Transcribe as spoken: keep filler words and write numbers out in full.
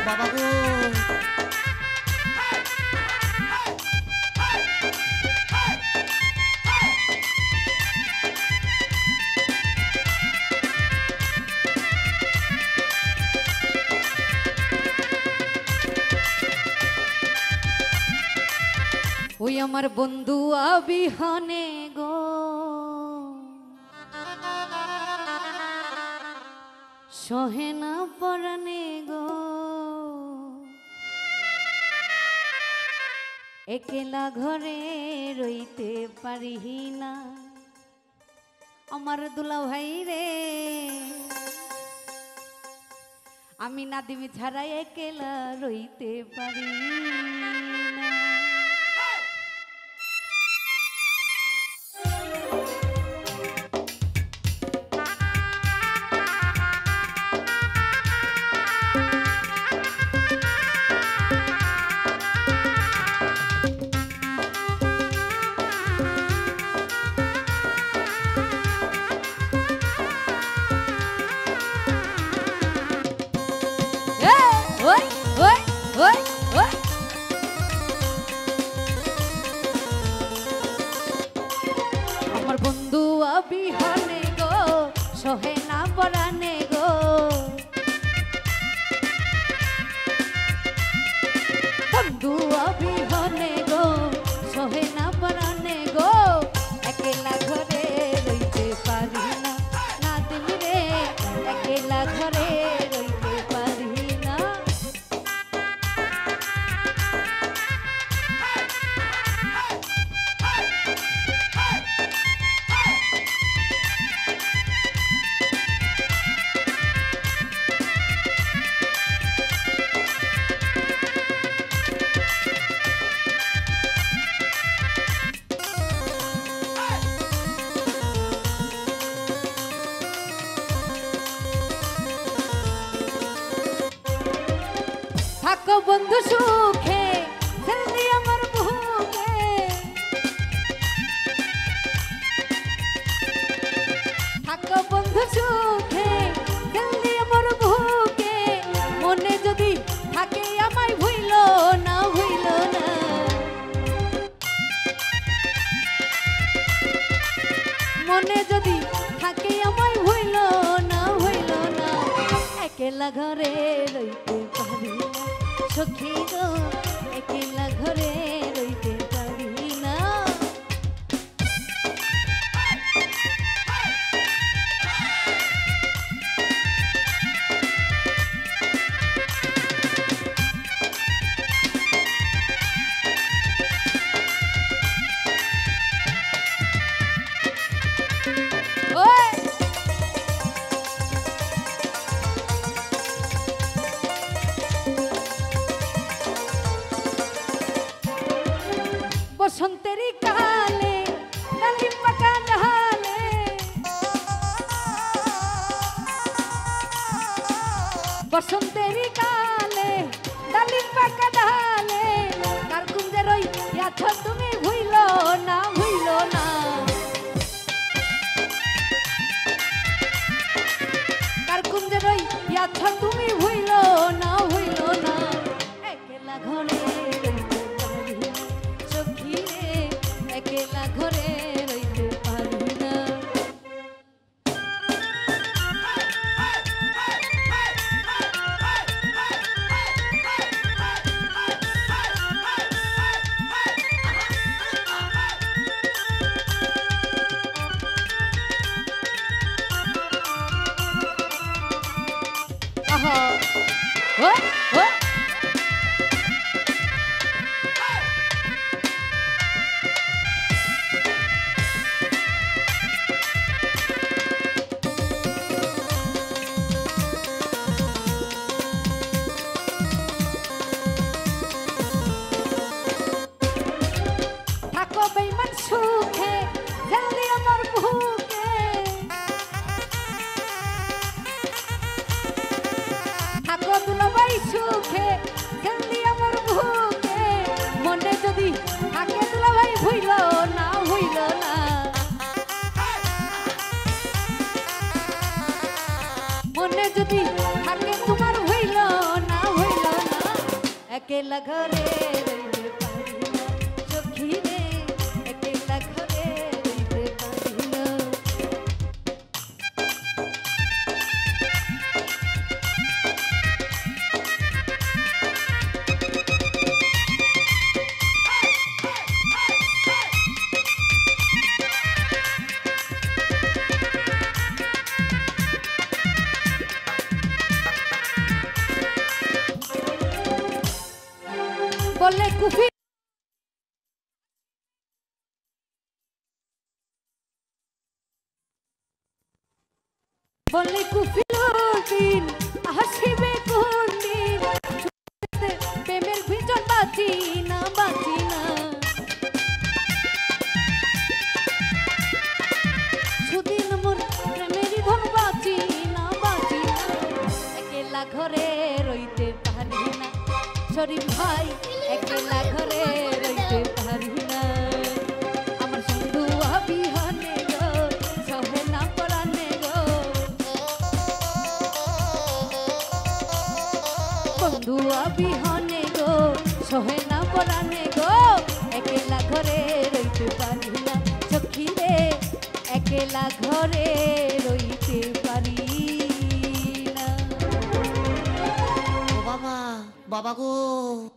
বাবা গো ওই আমার বন্ধু আবিহনে গো সহে না পরানে গো একলা ঘরে রইতে পারি না আমার দুলা ভাই রে আমি নাদিমি ছাড়া একলা রইতে পারি না। আমার বন্ধু আবিহনে গো সহে না পরানে গো বন্ধু আবিহনে গো সহে না পরানে গো একলা ঘরে রইতে পারি না না দিলি রে একলা ঘরে রইতে পারি না। থাকো বন্ধু সুখে জলদি আমার বুকে থাকো বন্ধু সুখে জলদি আমার বুকে মনে যদি থাকে আমায় ভুইল না ভুইল না মনে যদি থাকে আমায় ভুইল না ভুইল না একলা ঘরে রইতে পারি না সখী গো একলা ঘরে রইতে পারি না। বসন্তের কালে ডালিম পাকা ডালে বসন্তের কালে ডালিম পাকা ডালে কার কুঞ্জে রই আছো তুমি ভুইল না ভুইল না কার কুঞ্জে রই আছো তুমি ভুইল না ভুইল না একলা ঘরে একলা ঘরে রইতে পারি না। আহা ও ও সুখে জলদি আমার বুকে থাকো দুলাভাই সুখে একলা ঘরে রইতে পারি না সখী রে একলা ঘরে রইতে পারি না বলে কুফি বলে কুফিল দিন আসিবে কোন দিন প্রেমের ভিতর বাঁচি না বাঁচি না সুদিন মোর প্রেমের ধন বাঁচি না বাঁচি না একলা ঘরে রইতে পারি না শরীফ ভাই একলা ঘরে রইতে পারি না আমার বন্ধু আবিহনে গো সহে না পরানে গো বন্ধু আবিহনে গো সহে না পরানে গো একলা ঘরে রইতে পারি না সখী রে একলা ঘরে রইতে পারি না ও বাবা বাবা গো